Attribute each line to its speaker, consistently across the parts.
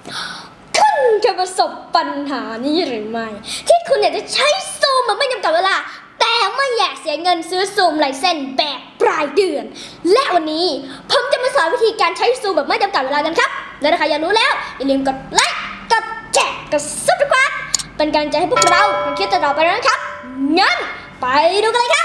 Speaker 1: คุณจะประสบปัญหานี้หรือไม่ที่คุณอยากจะใช้ซูมแบบไม่จำกัดเวลาแต่ไม่อยากเสียเงินซื้อซูมลายเซ็นแบบปลายเดือนและวันนี้ผมจะมาสอนวิธีการใช้ซูมแบบไม่จำกัดเวลากันครับและถ้าใครอยากรู้แล้วอย่าลืมกดไลค์กดแชร์กดซับสไครบ์เป็นกำลังใจให้พวกเราทำคลิปต่อไปนะครับงั้นไปดูกันเลยครับ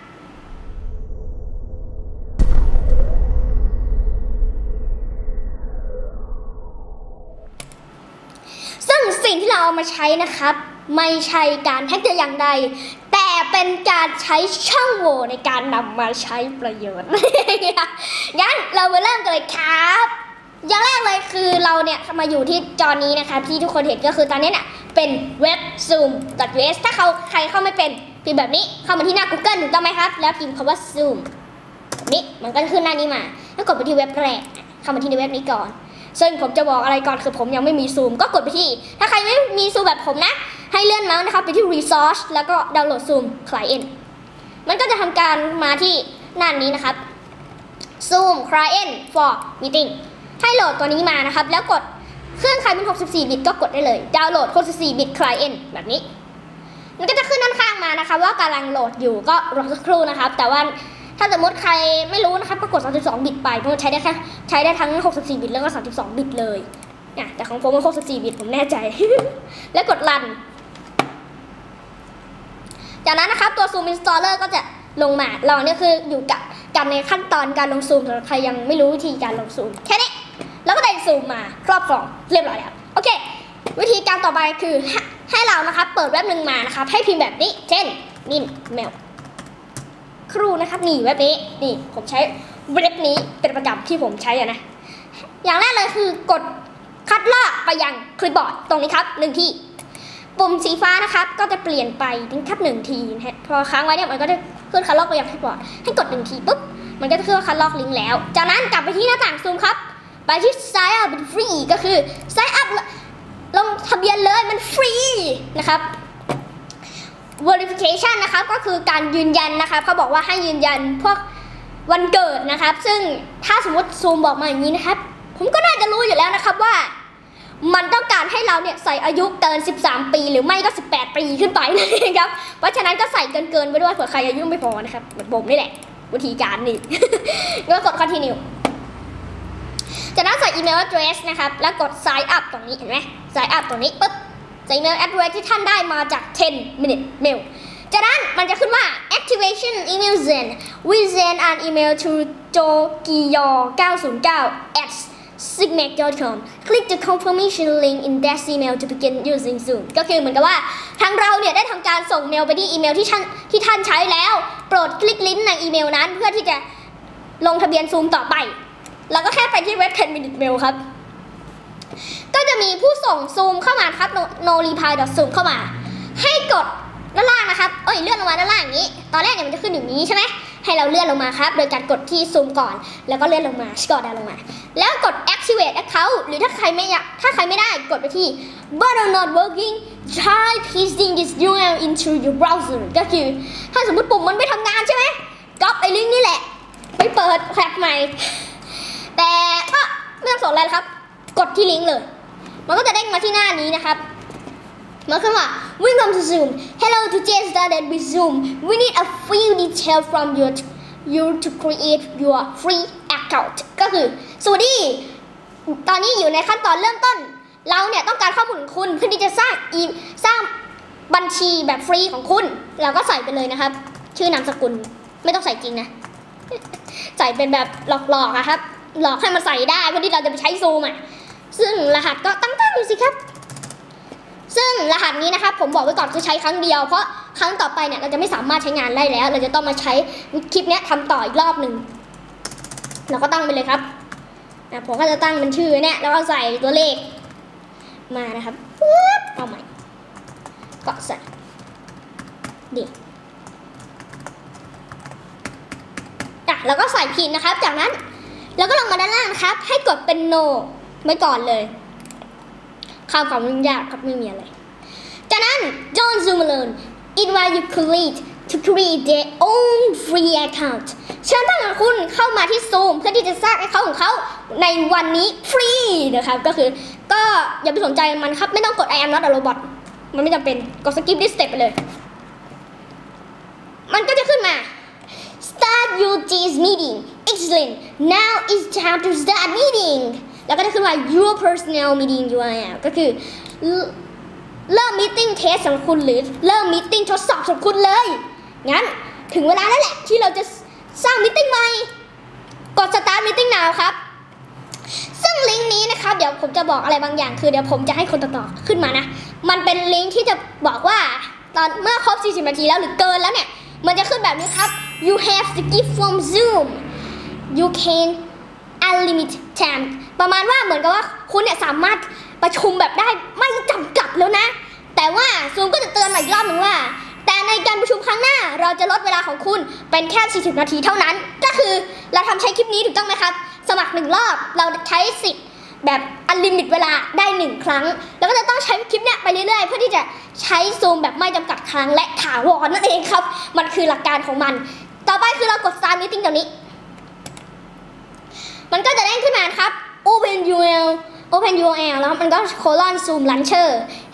Speaker 1: ซึ่งสิ่งที่เราเอามาใช้นะครับไม่ใช่การแฮกแต่อย่างใดแต่เป็นการใช้ช่องโหว่ในการนำมาใช้ประโยชน์ งั้นเรามาเริ่มกันเลยครับอย่างแรกเลยคือเราเนี่ยมาอยู่ที่จอนี้นะครับที่ทุกคนเห็นก็คือตอนนี้เนี่ยเป็นเว็บ zoom.us ถ้าใครเข้าไม่เป็นพิมพ์แบบนี้เข้ามาที่หน้า Google ถูกต้องไหมครับแล้วพิมพ์คำว่า zoom แบบนี้มันก็ขึ้นหน้านี้มาแล้วกดไปที่เว็บแรกเข้ามาที่ในเว็บนี้ก่อนซึ่งผมจะบอกอะไรก่อนคือผมยังไม่มีซูมก็กดไปที่ถ้าใครไม่มีซูมแบบผมนะให้เลื่อนเมาส์นะครับไปที่ resource แล้วก็ดาวน์โหลดซูม client มันก็จะทำการมาที่หน้านี้นะครับ zoom client for meeting ให้โหลดตัวนี้มานะครับแล้วกดเครื่องใครเป็น64 บิตก็กดได้เลยดาวน์โหลด64 บิต client แบบนี้มันก็จะขึ้นด้านข้างมานะคะว่ากำลังโหลดอยู่ก็รอสักครู่นะครับแต่ว่าถ้าสมมติใครไม่รู้นะครับก็กด32 บิตไปเพราะใช้ได้ทั้ง64 บิตแล้วก็32 บิตเลยแต่ของผมมัน64 บิตผมแน่ใจ แล้วกดรันจากนั้นนะครับตัว Zoom Installer ก็จะลงมาเราเนี่ยคืออยู่กับในขั้นตอนการลงซูมสำหรับใครยังไม่รู้วิธีการลงซูมแค่นี้แล้วก็ได้ซูมมาครอบครองเรียบร้อยแล้วโอเควิธีการต่อไปคือให้เรานะครับเปิดเว็บหนึ่งมานะครับให้พิมพ์แบบนี้เช่นนี่เมลครูนะครับนี่เว็บนี้นี่ผมใช้เว็บนี้เป็นประจำที่ผมใช้นะอย่างแรกเลยคือกดคัดลอกไปยังคลิปบอร์ดตรงนี้ครับ1 ทีปุ่มสีฟ้านะครับก็จะเปลี่ยนไปนะครับ1 ทีนะฮะพอค้างไว้เนี่ยมันก็จะขึ้นคัดลอกไปยังคลิปบอร์ดให้กด1 ทีปุ๊บมันก็จะขึ้นคัดลอกลิงก์แล้วจากนั้นกลับไปที่หน้าต่างซูมครับไปที่ sign up เป็นฟรีก็คือ sign up ลงทะเบียนเลยมันฟรีนะครับ verification นะครับก็คือการยืนยันนะครับเขาบอกว่าให้ยืนยันพวกวันเกิดนะครับซึ่งถ้าสมมติซูมบอกมาอย่างนี้นะครับผมก็น่าจะรู้อยู่แล้วนะครับว่ามันต้องการให้เราเนี่ยใส่อายุเกิน13 ปีหรือไม่ก็18 ปีขึ้นไปนะครับเพราะฉะนั้นก็ใส่เกินไปด้วยเผื่อใครอายุไม่พอนะครับเหมือนผมนี่แหละวิธีการนี่ ก็กด continue จากนั้นใส่อีเมล address นะครับแล้วกด sign up ตรงนี้เห็นไหม sign up ตรงนี้ปุ๊บใส่อีเมล address ที่ท่านได้มาจาก10 minute mail จากนั้นมันจะขึ้นว่า activation email send we send an email to jokiyo909@signet.com click the confirmation link in that email to begin using Zoom ก็คือเหมือนกับว่าทางเราเนี่ยได้ทำการส่งเมลไปที่อีเมลที่ท่านใช้แล้วโปรดคลิกลิงก์ในอีเมลนั้นเพื่อที่จะลงทะเบียน Zoom ต่อไปแล้วก็แค่ไปที่เว็บ10 minute mail ครับก็จะมีผู้ส่ง Zoom เข้ามาครับ no reply zoom เข้ามาให้กดด้านล่างนะครับเลื่อนลงมาด้านล่างอย่างนี้ตอนแรกเนี่ยมันจะขึ้นอย่างนี้ใช่ไหมให้เราเลื่อนลงมาครับโดยการกดที่ Zoom ก่อนแล้วก็เลื่อนลงมาสกอร์ดาวลงมาแล้วกด activate account หรือถ้าใครไม่ได้กดไปที่ but not working try pasting this URL into your browser ก็คือถ้าสมมติปุ่มมันไม่ทำงานใช่ไหมก๊อปไอ้ลิงก์นี่แหละไปเปิดแพลตใหม่แต่ก็ไม่ต้องสนอะไรครับกดที่ลิงก์เลยมันก็จะเด้งมาที่หน้านี้นะครับมันขึ้นว่า Welcome to Zoom Hello to get started with Zoom We need a few details from you to create your free account ก็คือสวัสดีตอนนี้อยู่ในขั้นตอนเริ่มต้นเราเนี่ยต้องการข้อมูลของคุณเพื่อที่จะสร้างบัญชีแบบฟรีของคุณเราก็ใส่ไปเลยนะครับชื่อนามสกุลไม่ต้องใส่จริงนะใส่เป็นแบบหลอกๆครับหลอกให้มันใส่ได้เพื่อที่เราจะไปใช้ซูมซึ่งรหัสก็ตั้งดูสิครับซึ่งรหัสนี้นะครับผมบอกไว้ก่อนคือใช้ครั้งเดียวเพราะครั้งต่อไปเนี่ยเราจะไม่สามารถใช้งานได้แล้วเราจะต้องมาใช้คลิปนี้ทำต่ออีกรอบหนึ่งเราก็ตั้งไปเลยครับผมก็จะตั้งเป็นชื่อเนี่ยแล้วก็ใส่ตัวเลขมานะครับเอาใหม่ก็ใส่ดิแล้วก็ใส่พินนะครับจากนั้นแล้วก็ลงมาด้านล่างนะครับให้กดเป็น no ไว้ก่อนเลยข้ามความยุ่งยากครับไม่มีอะไรจากนั้น don't zoom alone invite your colleague to create their own free account เชิญท่านคุณเข้ามาที่ Zoom เพื่อที่จะสร้างaccountของเขาในวันนี้ฟรีนะครับก็คือก็อย่าไปสนใจมันครับไม่ต้องกด I am not a robot มันไม่จำเป็นกด skip this step ไปเลยมันก็จะขึ้นมา start your G's meeting excellent now is time to start meeting แล้วก็จะขึ้นว่า your personal meeting URL ก็คือเริ่ม meeting test ของคุณหรือเริ่ม meeting ทดสอบของคุณเลยงั้นถึงเวลาแล้วแหละที่เราจะสร้าง meeting ใหม่กด start meeting now ครับซึ่งลิงก์นี้นะครับเดี๋ยวผมจะบอกอะไรบางอย่างคือเดี๋ยวผมจะให้คนต่อขึ้นมานะมันเป็นลิงก์ที่จะบอกว่าตอนเมื่อครบ40 นาทีแล้วหรือเกินแล้วเนี่ยมันจะขึ้นแบบนี้ครับ you have to give from Zoom you can unlimit time ประมาณว่าเหมือนกับว่าคุณเนี่ยสามารถประชุมแบบได้ไม่จำกัดแล้วนะแต่ว่า Zoom ก็จะเตือนมาอีกรอบหนึ่งว่าแต่ในการประชุมครั้งหน้าเราจะลดเวลาของคุณเป็นแค่40 นาทีเท่านั้นก็คือเราทำใช้คลิปนี้ถูกต้องไหมครับสมัคร1 รอบเราใช้สิทธิ์แบบอันลิมิตเวลาได้1 ครั้งแล้วก็จะต้องใช้คลิปเนี้ยไปเรื่อยๆเพื่อที่จะใช้ซูมแบบไม่จำกัดครั้งและถาวรนั่นเองครับมันคือหลักการของมันต่อไปคือเรากด Start Meeting ตรงนี้มันก็จะเด้งขึ้นมาครับ Open URL แล้วมันก็ Zoom Launcher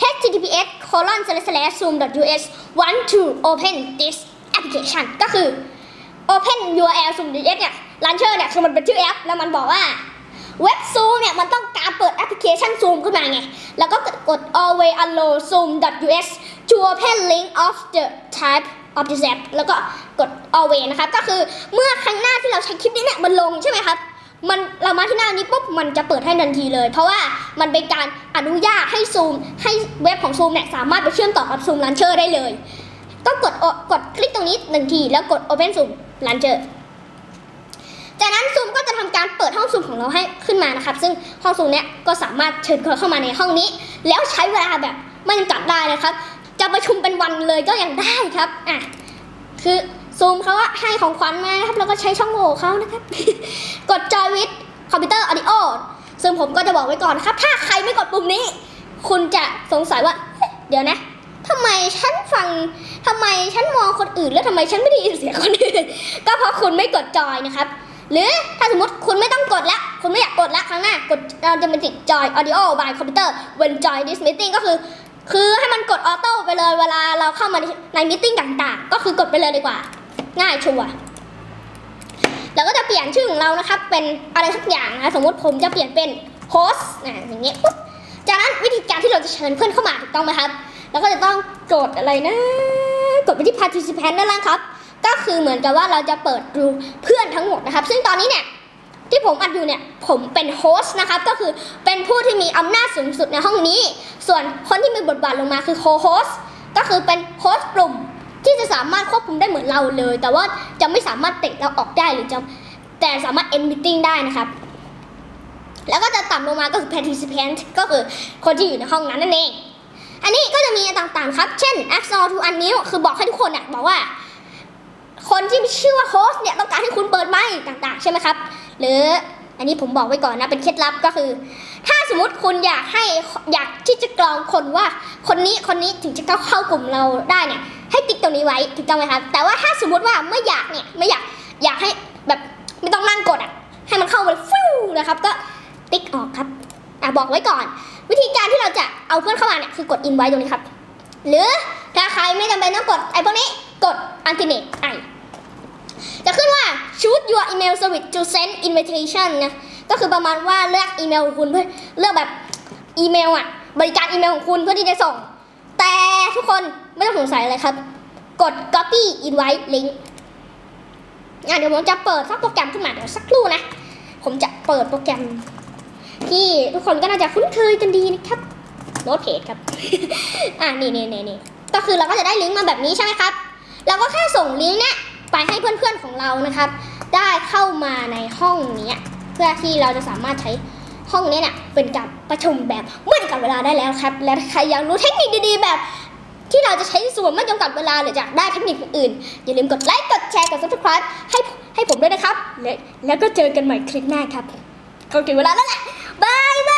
Speaker 1: https://zoom.us want to open this application ก็คือ Open URL Zoom.us เนี่ย Launcher เนี่ยคือมันเป็นชื่อแอปแล้วมันบอกว่าเว็บซูมเนี่ยมันต้องการเปิดแอปพลิเคชันซูมขึ้นมาไงแล้วก็กด always allow zoom.us to open link of the type of this app แล้วก็กด always นะครับก็คือเมื่อครั้งหน้าที่เราใช้คลิปนี้เนี่ยมันลงใช่ไหมครับเรามาที่หน้านี้ปุ๊บมันจะเปิดให้ทันทีเลยเพราะว่ามันเป็นการอนุญาตให้ซูมให้เว็บของซูมเนี่ยสามารถไปเชื่อมต่อกับซูม Launcher ได้เลยก็กดคลิกตรงนี้1 ทีแล้วกด open zoom launcherจากนั้นซูมก็จะทำการเปิดห้องซูมของเราให้ขึ้นมานะครับซึ่งห้องซูมเนี้ยก็สามารถเชิญคนเข้ามาในห้องนี้แล้วใช้เวลาแบบไม่จำกัดได้นะครับจะประชุมเป็นวันเลยก็ยังได้ครับคือซูมเขาให้ของขวัญมานะครับแล้วก็ใช้ช่องโหว่เขานะครับกด Join with Computer Audio ซึ่งผมก็จะบอกไว้ก่อนนะครับถ้าใครไม่กดปุ่มนี้คุณจะสงสัยว่าเดี๋ยวนะทำไมฉันมองคนอื่นแล้วทำไมฉันไม่ได้ยินเสียงคนอื่นก็เพราะคุณไม่กดจอยนะครับหรือถ้าสมมติคุณไม่ต้องกดแล้วคุณไม่อยากกดแล้วครั้งหน้ากดเราจะเป็นติด Join Audio by Computer when join this meeting ก็คือให้มันกดออโต้ไปเลยเวลาเราเข้ามาในมีตติ้งต่างๆก็คือกดไปเลยดีกว่าง่ายชัวร์แล้วก็จะเปลี่ยนชื่อของเรานะครับเป็นอะไรสักอย่างนะสมมติผมจะเปลี่ยนเป็นโฮสต์อย่างเงี้ยปุ๊บจากนั้นวิธีการที่เราจะเชิญเพื่อนเข้ามาถูกต้องไหมครับแล้วก็จะต้องกดอะไรนะกดไปที่ participant ด้านล่างครับก็คือเหมือนกับว่าเราจะเปิดดูเพื่อนทั้งหมดนะครับซึ่งตอนนี้เนี่ยที่ผมอัดอยู่เนี่ยผมเป็นโฮสต์นะครับก็คือเป็นผู้ที่มีอำนาจสูงสุดในห้องนี้ส่วนคนที่มีบทบาทลงมาคือโคโฮสต์ก็คือเป็นโฮสต์กลุ่มที่จะสามารถควบคุมได้เหมือนเราเลยแต่ว่าจะไม่สามารถเตะเราออกได้หรือแต่สามารถ end meeting ได้นะครับแล้วก็จะต่ำลงมาก็คือ participant ก็คือคนที่อยู่ในห้องนั้นนั่นเองอันนี้ก็จะมีต่างๆครับเช่น access to unmute คือบอกให้ทุกคนเนี่ยบอกว่าคนที่ชื่อว่าโฮสต์เนี่ยต้องการให้คุณเปิดไมค์ต่างๆใช่ไหมครับหรืออันนี้ผมบอกไว้ก่อนนะเป็นเคล็ดลับก็คือถ้าสมมติคุณอยากที่จะกรองคนว่าคนนี้ถึงจะเข้ากลุ่มเราได้เนี่ยให้ติ๊กตรงนี้ไว้ถูกต้องไหมครับแต่ว่าถ้าสมมติว่าไม่อยากให้แบบไม่ต้องนั่งกดให้มันเข้าไปฟิวนะครับก็ติ๊กออกครับบอกไว้ก่อนวิธีการที่เราจะเอาเพื่อนเข้ามาเนี่ยคือกด invite ตรงนี้ครับหรือถ้าใครไม่จำเป็นต้องกดไอ้พวกนี้กด alternate จะขึ้นว่า choose your email service to send invitation นะก็คือประมาณว่าเลือกอีเมลของคุณเพื่อเลือกแบบอีเมลบริการอีเมลของคุณเพื่อที่จะส่งแต่ทุกคนไม่ต้องสงสัยเลยครับกด copy invite link เดี๋ยวผมจะเปิดสักโปรแกรมขึ้นมาเดี๋ยวสักครู่นะผมจะเปิดโปรแกรมที่ทุกคนก็น่าจะคุ้นเคยกันดีนะครับโน้ตเพจครับนี่ก็คือเราก็จะได้ลิงก์มาแบบนี้ใช่ไหมครับเราก็แค่ส่งลิงก์เนี้ยไปให้เพื่อนๆของเรานะครับได้เข้ามาในห้องนี้เพื่อที่เราจะสามารถใช้ห้องนี้เนี่ยเป็นการประชุมแบบไม่จำกัดเวลาได้แล้วครับและใครอยากรู้เทคนิคดีๆแบบที่เราจะใช้ส่วนไม่จำกัดเวลาหรืออยากได้เทคนิคอื่นอย่าลืมกดไลค์กดแชร์กด subscribe ให้ผมด้วยนะครับแล้วก็เจอกันใหม่คลิปหน้าครับก็ถึงเวลาแล้วแหละบาย